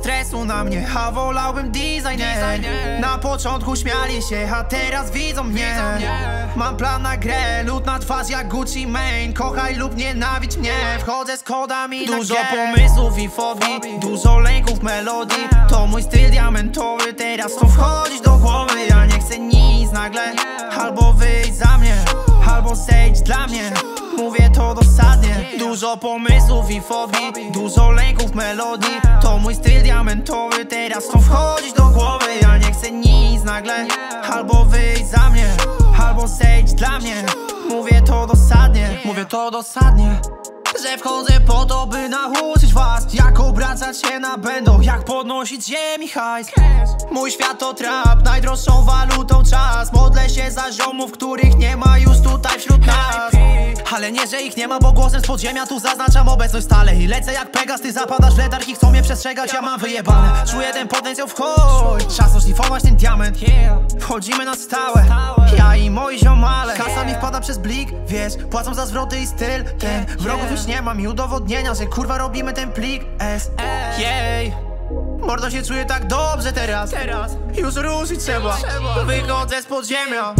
stresu na mnie, a wolałbym designer. Na początku śmiali się, a teraz widzą mnie. Mam plan na grę, lód na twarz jak Gucci Mane. Kochaj lub nienawidź mnie, wchodzę z kodami na Dużo pomysłów i fobii, dużo lęków, melodii. To mój styl diamentowy, teraz chcą wchodzić do głowy. Ja nie chcę nic nagle, albo wyjść za mnie, albo zejdź dla mnie. Mówię to dosadnie. Dużo pomysłów i fobii, dużo lęków, melodii. To mój styl diamentowy, teraz chcą wchodzić do głowy. Ja nie chcę nic nagle, albo wyjść za mnie, albo zejdź dla mnie. Mówię to dosadnie, mówię to dosadnie. Że wchodzę po to, by nauczyć was, jak obracać się na będą, jak podnosić ziemi hajs. Mój świat to trap, najdroższą walutą czas. Modlę się za ziomów, których nie ma już tutaj wśród nas. Ale nie, że ich nie ma, bo głosem z podziemia tu zaznaczam obecność stale. I lecę jak Pegas, ty zapadasz w letarg i chcą mnie przestrzegać, ja mam wyjebane. Czuję ten potencjał, wchodź, czas oszlifować ten diament. Wchodzimy na stałe, ja i moi ziomale. Kasa mi wpada przez blik, wiesz, płacą za zwroty i styl ten. Wrogów już nie mam i udowodnienia, że kurwa robimy ten plik S. Jej, mordo się czuję tak dobrze teraz. Już ruszyć trzeba, wychodzę z podziemia.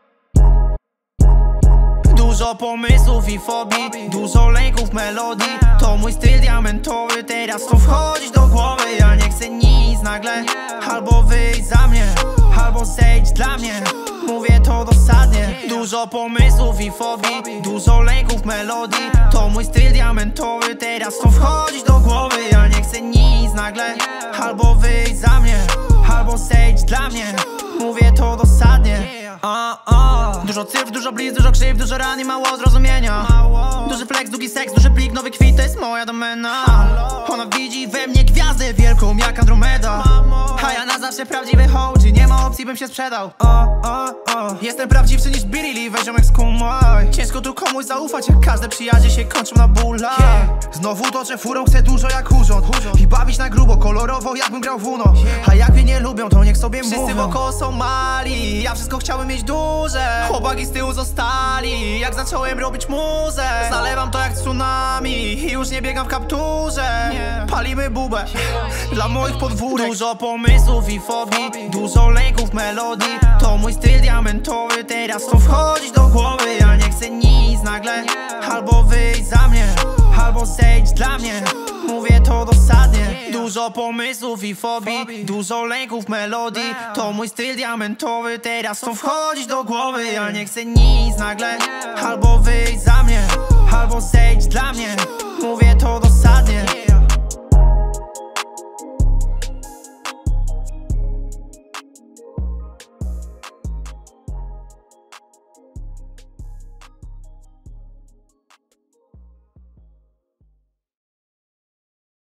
Dużo pomysłów i fobii, dużo lęków, melodii. To mój styl diamentowy, teraz chcą wchodzić do głowy. Ja nie chcę nic nagle, albo wyjść za mnie, albo zejdź dla mnie. Mówię to dosadnie. Dużo pomysłów i fobii, dużo lęków, melodii. To mój styl diamentowy, teraz chcą wchodzić do głowy. Ja nie chcę nic nagle, albo wyjść za mnie, albo zejdź dla mnie. Mówię to dosadnie. Dużo cyfr, dużo blizn, dużo krzywd, dużo ran i mało zrozumienia. Duży flex, długi seks, duży plik, nowy kwit, to jest moja domena. Ona widzi we mnie gwiazdę wielką jak Andromeda. A ja na zawsze prawdziwy OG, nie ma opcji bym się sprzedał. Jestem prawdziwszy niż Billy Lee, weź ziomek skumaj. Ciężko tu komuś zaufać, jak każde przyjaźnie się kończą na bólach. Znowu toczę furą, chcę dużo jak urząd i bawić na grubo, kolorowo jakbym grał w Uno. A jak mnie nie lubią, to niech sobie mówią. Wszyscy wokoło są mali, ja wszystko chciałem mieć duże. Chłopaki z tyłu zostali, jak zacząłem robić muzę. Zalewam to jak tsunami i już nie biegam w kapturze. Palimy bubę dla moich podwórek. Dużo pomysłów i fobii, dużo lęków, melodii. To mój styl diamentowy, teraz chcą wchodzić do głowy. Ja nie chcę nic nagle, albo wyjść za mnie, albo zejdź dla mnie. Mówię to dosadnie. Dużo pomysłów i fobii, dużo lęków, melodii. To mój styl diamentowy, teraz chcą wchodzić do głowy. Ja nie chcę nic nagle, albo wyjść za mnie, albo zejdź dla mnie. Mówię to dosadnie.